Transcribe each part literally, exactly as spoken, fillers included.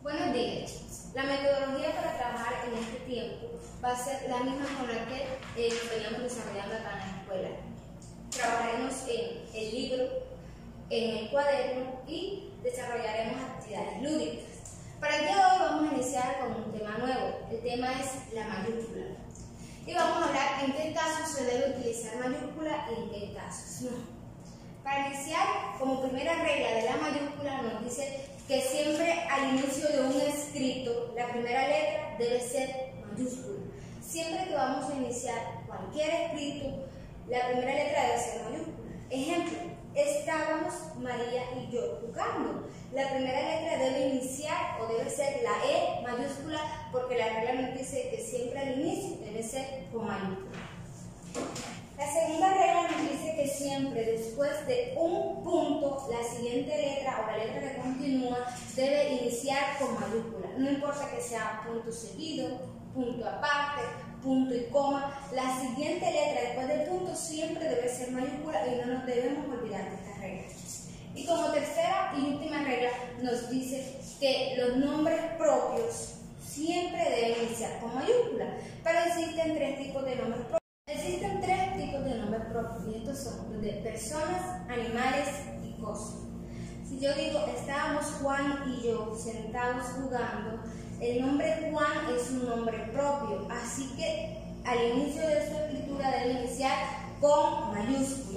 Buenos días. La metodología para trabajar en este tiempo va a ser la misma con la que eh, nos veníamos desarrollando acá en la escuela. Trabajaremos en el libro, en el cuaderno y desarrollaremos actividades lúdicas. Para el día de hoy vamos a iniciar con un tema nuevo. El tema es la mayúscula. Y vamos a hablar en qué casos se debe utilizar mayúscula y en qué casos no. Para iniciar, como primera regla de la mayúscula nos dice que siempre al inicio de un escrito, la primera letra debe ser mayúscula. Siempre que vamos a iniciar cualquier escrito, la primera letra debe ser mayúscula. Ejemplo, estábamos María y yo jugando. La primera letra debe iniciar o debe ser la E mayúscula porque la regla nos dice que siempre al inicio debe ser con mayúscula. La segunda regla nos dice que siempre después de un punto, la siguiente letra o la letra que continúa debe iniciar con mayúscula. No importa que sea punto seguido, punto aparte, punto y coma, la siguiente letra después del punto siempre debe ser mayúscula y no nos debemos olvidar de esta regla. Y como tercera y última regla nos dice que los nombres propios siempre deben iniciar con mayúscula, pero existen tres tipos de nombres propios. Existen tres tipos de nombres propios y estos son los de personas, animales y cosas. Si yo digo estábamos Juan y yo sentados jugando, el nombre Juan es un nombre propio, así que al inicio de su escritura debe iniciar con mayúscula.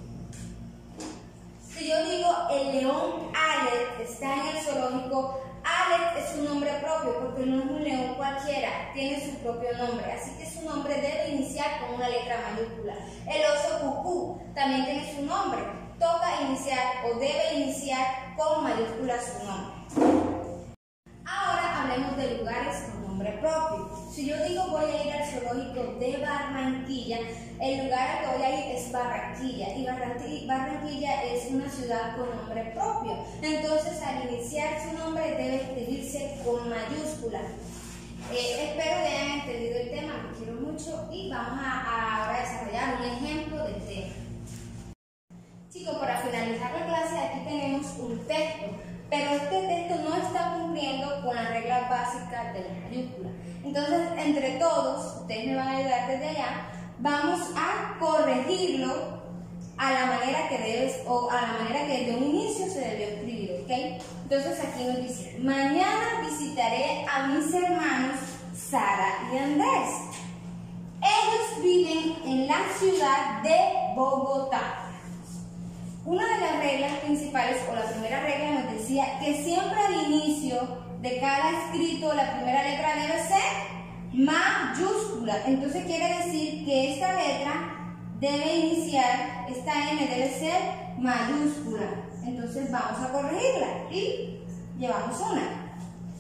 Si yo digo el león Alex está en el zoológico, Alex es un nombre propio porque no es un león cualquiera, tiene su propio nombre, así que su nombre debe iniciar con una letra mayúscula. El oso Cucú también tiene su nombre, toca iniciar o debe iniciar con mayúscula su nombre. Ahora hablemos de lugares con nombre propio. Si yo digo voy a ir al zoológico de Barranquilla, el lugar al que voy a ir es Barranquilla y Barranquilla es una ciudad con nombre propio. Entonces al iniciar su nombre debe escribirse con mayúscula. Eh, espero que hayan entendido el tema, los quiero mucho y vamos a, a ahora desarrollar un ejemplo del tema. Chicos, para finalizar la clase aquí tenemos un texto, pero este texto no está cumpliendo con las reglas básicas de la mayúscula. Entonces, entre todos, ustedes me van a ayudar desde allá, vamos a corregirlo a la manera que debes o a la manera que desde un inicio se debió escribir, ¿ok? Entonces aquí nos dice, mañana visitaré a mis hermanos Sara y Andrés. Ellos viven en la ciudad de Bogotá. Una de las reglas principales, o la primera regla nos decía que siempre al inicio de cada escrito la primera letra debe ser mayúscula. Entonces quiere decir que esta letra debe iniciar, esta M debe ser mayúscula. Entonces vamos a corregirla y llevamos una.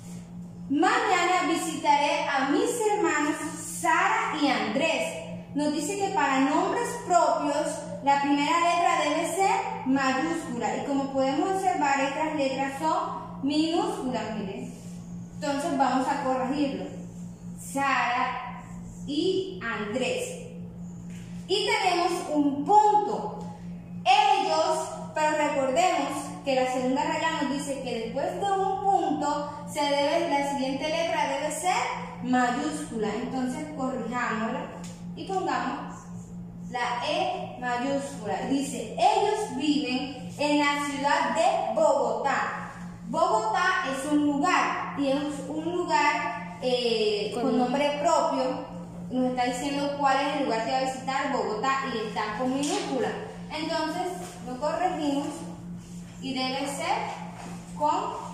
Mañana visitaré a mis hermanos Sara y Andrés. Nos dice que para nombres propios la primera letra debe ser mayúscula y como podemos observar estas letras son minúsculas, miren. Entonces vamos a corregirlo. Sara y Andrés. Y tenemos un punto. Ellos, pero recordemos que la segunda regla nos dice que después de un punto se debe, la siguiente letra debe ser mayúscula. Entonces corrijámosla y pongamos la E mayúscula. Dice, ellos viven en la ciudad de Bogotá. Bogotá es un lugar y es un lugar eh, con nombre propio. Nos está diciendo cuál es el lugar que va a visitar, Bogotá, y está con minúscula. Entonces lo corregimos y debe ser con